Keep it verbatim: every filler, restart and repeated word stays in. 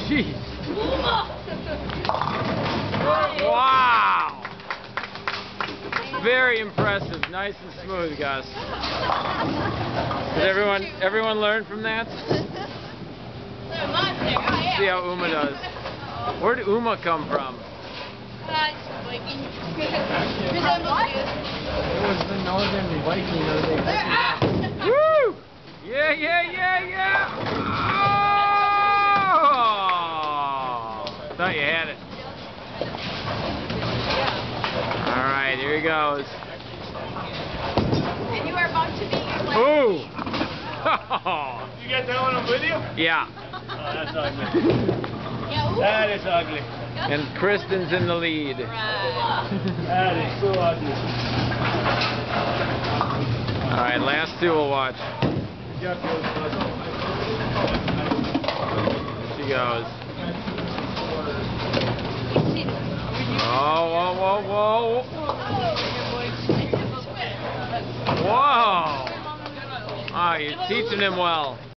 Jeez. Wow. Very impressive. Nice and smooth, Gus. Did everyone everyone learn from that? See how Uma does. Where did Uma come from? It was the northern Viking. Woo! Yeah, yeah, yeah, yeah! Oh! Thought you had it. Alright, here he goes. And you are about to be your last. Ooh! You got that one on video? Yeah. Oh, that's ugly. Yeah, ooh. That is ugly. And Kristen's in the lead. That is so ugly. Alright, last two we'll watch. Good job, Joe. Here she goes. Oh, whoa, whoa, whoa. Whoa! Ah, you're teaching him well.